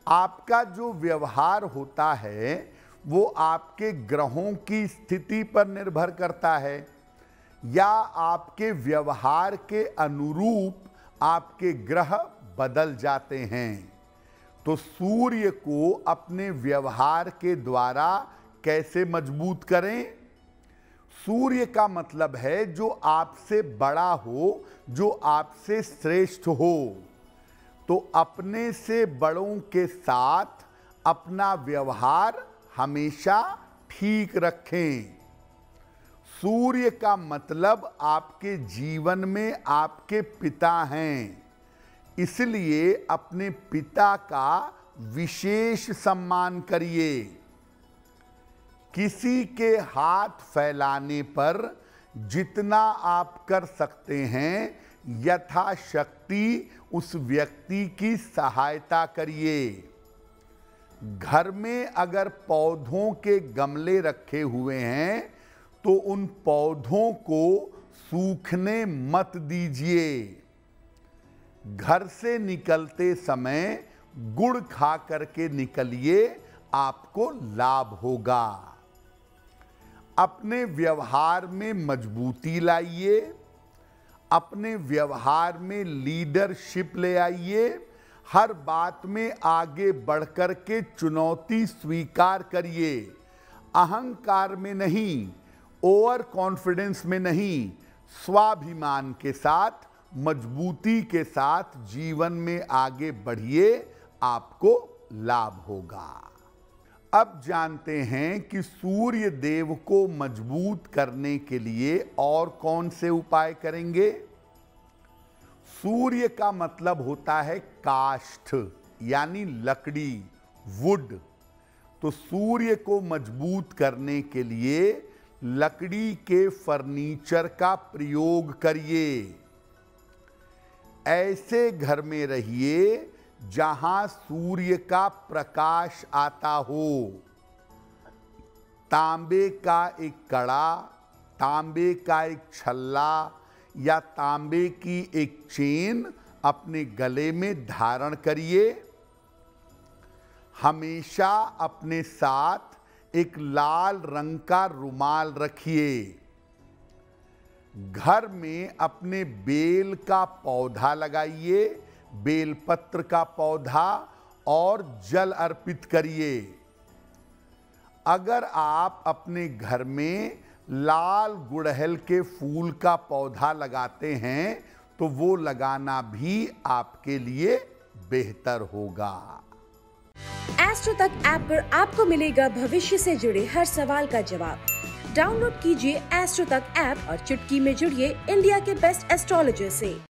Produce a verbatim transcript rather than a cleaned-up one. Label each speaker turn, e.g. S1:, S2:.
S1: आपका जो व्यवहार होता है वो आपके ग्रहों की स्थिति पर निर्भर करता है या आपके व्यवहार के अनुरूप आपके ग्रह बदल जाते हैं। तो सूर्य को अपने व्यवहार के द्वारा कैसे मजबूत करें? सूर्य का मतलब है जो आपसे बड़ा हो, जो आपसे श्रेष्ठ हो। तो अपने से बड़ों के साथ अपना व्यवहार हमेशा ठीक रखें। सूर्य का मतलब आपके जीवन में आपके पिता हैं, इसलिए अपने पिता का विशेष सम्मान करिए। किसी के हाथ फैलाने पर जितना आप कर सकते हैं यथाशक्ति उस व्यक्ति की सहायता करिए। घर में अगर पौधों के गमले रखे हुए हैं तो उन पौधों को सूखने मत दीजिए। घर से निकलते समय गुड़ खा करके निकलिए, आपको लाभ होगा। अपने व्यवहार में मजबूती लाइए, अपने व्यवहार में लीडरशिप ले आइए। हर बात में आगे बढ़कर के चुनौती स्वीकार करिए। अहंकार में नहीं, ओवर कॉन्फिडेंस में नहीं, स्वाभिमान के साथ, मजबूती के साथ जीवन में आगे बढ़िए, आपको लाभ होगा। अब जानते हैं कि सूर्य देव को मजबूत करने के लिए और कौन से उपाय करेंगे। सूर्य का मतलब होता है काष्ठ यानी लकड़ी, वुड। तो सूर्य को मजबूत करने के लिए लकड़ी के फर्नीचर का प्रयोग करिए। ऐसे घर में रहिए जहां सूर्य का प्रकाश आता हो। तांबे का एक कड़ा, तांबे का एक छल्ला या तांबे की एक चेन अपने गले में धारण करिए। हमेशा अपने साथ एक लाल रंग का रुमाल रखिए। घर में अपने बेल का पौधा लगाइए, बेलपत्र का पौधा, और जल अर्पित करिए। अगर आप अपने घर में लाल गुड़हल के फूल का पौधा लगाते हैं तो वो लगाना भी आपके लिए बेहतर होगा।
S2: एस्ट्रो तक ऐप पर आपको मिलेगा भविष्य से जुड़े हर सवाल का जवाब। डाउनलोड कीजिए एस्ट्रो तक ऐप और चुटकी में जुड़िए इंडिया के बेस्ट एस्ट्रोलॉजर से।